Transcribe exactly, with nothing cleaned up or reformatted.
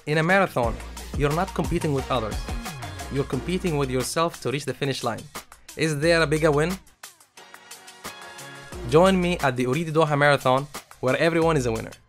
In a marathon, you're not competing with others. You're competing with yourself to reach the finish line. Is there a bigger win? Join me at the Ooredoo Doha Marathon, where everyone is a winner.